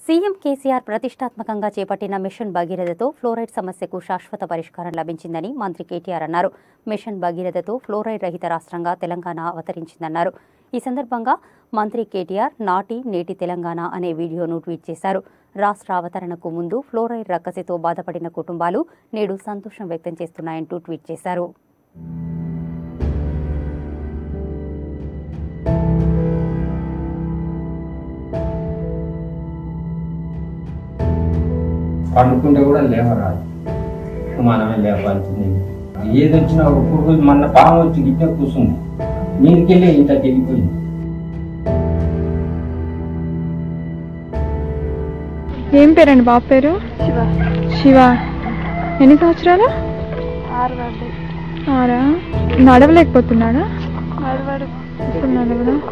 CM KCR ప్రతిష్టాత్మకంగా చేపట్టిన machine భగీరథతో fluoride సమస్యకు శాశ్వత పరిష్కారం లభించిందని మంత్రి కేటీఆర్ అన్నారు. మిషన్ భగీరథతో ఫ్లోరైడ్ రహిత రాష్ట్రంగా తెలంగాణ అవతరించిందన్నారు. ఈ సందర్భంగా మంత్రి కేటీఆర్ నాటి నేటి తెలంగాణ అనే వీడియోను ట్వీట్ చేశారు. రాష్ట్ర అవతరణకు ముందు ఫ్లోరైడ్ రక్కసితో బాధపడిన కుటుంబాలు నేడు సంతోషం వ్యక్తం చేస్తున్నాయంటూ ట్వీట్ చేశారు. పండుకుంటే కూడా లేవరాదు, మనమే లేవాల్సింది. ఏది వచ్చినా ఒక పురుగు మన పాము వచ్చి గిట్టే కూర్చుంది, నీరుకెళ్ళి ఇంత వెళ్ళిపోయింది. ఏం పేరండి బాబు పేరు? శివ. ఎన్ని సంవత్సరాలు? 6. నడవలేకపోతున్నాడా? నడవడా?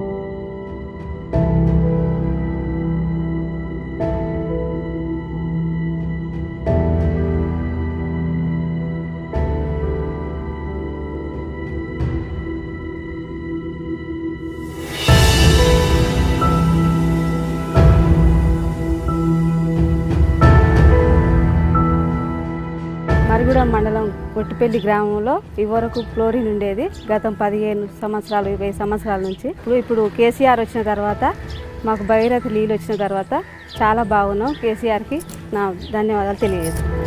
బహారిగూడెం మండలం కొట్టిపల్లి గ్రామంలో ఇవరకు ఫ్లోరిన్ ఉండేది. గతం 15 సంవత్సరాలు 20 సంవత్సరాల నుంచి. ఇప్పుడు కేసీఆర్ వచ్చిన తర్వాత మాకు భగీరథ నీళ్ళు వచ్చిన తర్వాత చాలా బాగున్నాం. కేసీఆర్కి నా ధన్యవాదాలు తెలియజేస్తున్నాను.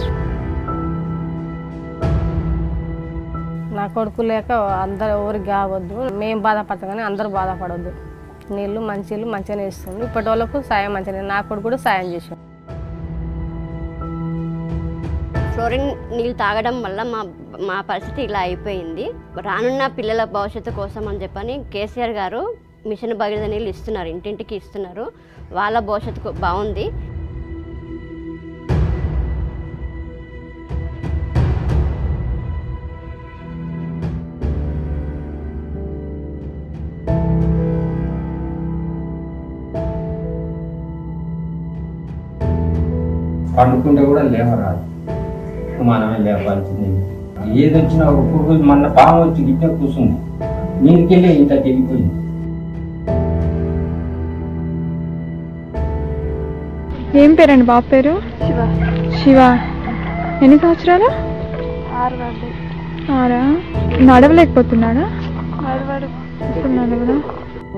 నా కొడుకు లేక అందరు ఎవరికి కావద్దు, మేము బాధపడతాం కానీ అందరూ బాధపడవద్దు. నీళ్ళు మంచిగానే ఇస్తుంది. ఇప్పటి వాళ్ళకు సాయం మంచిగా, నా కొడుకు కూడా సాయం చేసాం. ఫ్లోరిన్ నీళ్ళు తాగడం వల్ల మా పరిస్థితి ఇలా అయిపోయింది. రానున్న పిల్లల భవిష్యత్తు కోసం అని చెప్పని కేసీఆర్ గారు మిషన్ భగీరథ నీళ్ళు ఇస్తున్నారు, ఇంటింటికి ఇస్తున్నారు. వాళ్ళ భవిష్యత్తు బాగుంది. పండుకుంటే కూడా లేవరాదు, మనమే లేవాల్సింది. ఏది వచ్చినా ఒక పురుగు మన పాము వచ్చి గిట్టే కూర్చుంది, నీరుకెళ్ళి ఇంత వెళ్ళిపోయింది. ఏం పేరండి బాబు పేరు? శివ. ఎన్ని సంవత్సరాలు? 6. నడవలేకపోతున్నాడా? నడవడా?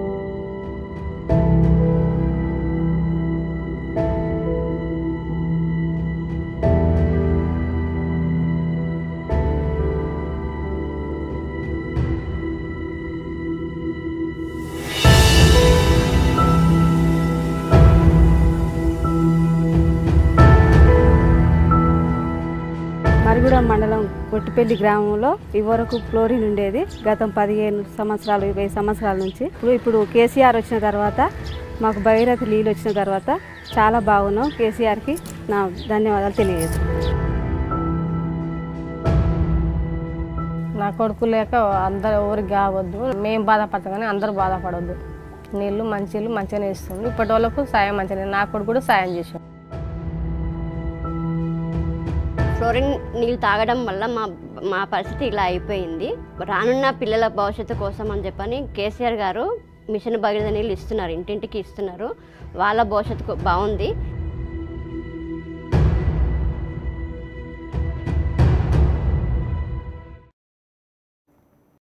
బహారిగూడెం మండలం కొట్టిపల్లి గ్రామంలో ఇవరకు ఫ్లోరిన్ ఉండేది. గతం 15 సంవత్సరాలు 20 సంవత్సరాల నుంచి. ఇప్పుడు కేసీఆర్ వచ్చిన తర్వాత మాకు భగీరథ నీళ్ళు వచ్చిన తర్వాత చాలా బాగున్నాం. కేసీఆర్కి నా ధన్యవాదాలు తెలియజేస్తున్నాను. నా కొడుకు లేక అందరు ఎవరికి కావద్దు, మేము బాధపడతాం కానీ అందరూ బాధపడవద్దు. నీళ్ళు మంచిగానే ఇస్తుంది. ఇప్పటి వాళ్ళకు సాయం మంచిగా, నా కొడుకు కూడా సాయం చేసాం. ఫ్లోరిన్ నీళ్ళు తాగడం వల్ల మా పరిస్థితి ఇలా అయిపోయింది. రానున్న పిల్లల భవిష్యత్తు కోసం అని చెప్పని కేసీఆర్ గారు మిషన్ భగీరథ నీళ్ళు ఇస్తున్నారు, ఇంటింటికి ఇస్తున్నారు. వాళ్ళ భవిష్యత్తు బాగుంది.